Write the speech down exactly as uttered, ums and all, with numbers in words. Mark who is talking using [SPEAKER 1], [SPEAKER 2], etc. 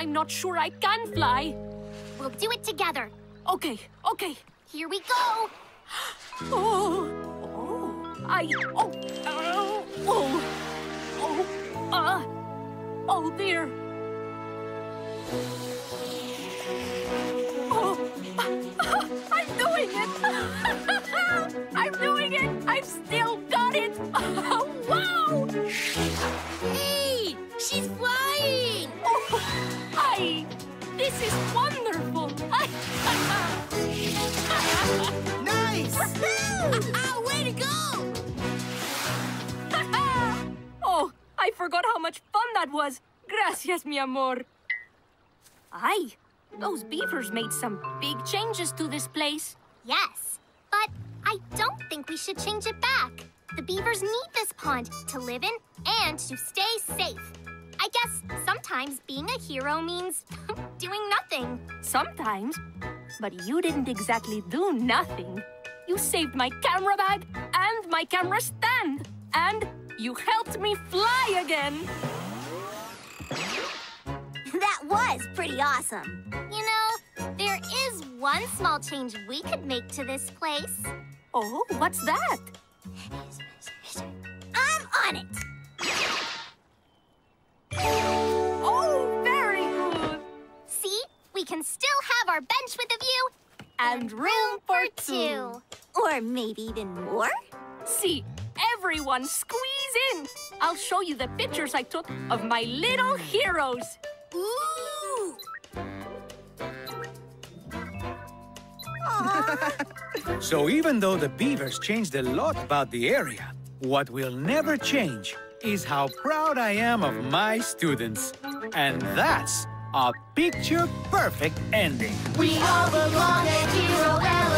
[SPEAKER 1] I'm not sure I can fly.
[SPEAKER 2] We'll do it together.
[SPEAKER 1] Okay, okay.
[SPEAKER 2] Here we go.
[SPEAKER 1] Oh, oh, I, oh, oh, oh, oh, uh, oh dear. Oh, I'm doing it. I'm doing it. I've still got it. Wow.
[SPEAKER 2] Hey, she's flying.
[SPEAKER 1] Oh, I, this is wonderful.
[SPEAKER 3] Nice!
[SPEAKER 2] Ah, way to go!
[SPEAKER 1] Oh, I forgot how much fun that was. Gracias, mi amor. Ay, those beavers made some big changes to this place.
[SPEAKER 2] Yes, but I don't think we should change it back. The beavers need this pond to live in and to stay safe. I guess sometimes being a hero means doing nothing.
[SPEAKER 1] Sometimes. But you didn't exactly do nothing. You saved my camera bag and my camera stand. And you helped me fly again.
[SPEAKER 2] That was pretty awesome. You know, there is one small change we could make to this place.
[SPEAKER 1] Oh, what's that?
[SPEAKER 2] I'm on it.
[SPEAKER 1] Oh, very good.
[SPEAKER 2] See? We can still have our bench with a view.
[SPEAKER 1] And room for two.
[SPEAKER 2] Or maybe even more?
[SPEAKER 1] See, everyone squeeze in. I'll show you the pictures I took of my little heroes.
[SPEAKER 2] Ooh!
[SPEAKER 3] So even though the beavers changed a lot about the area, what will never change is how proud I am of my students. And that's a picture-perfect ending.
[SPEAKER 2] We all belong at Hero L.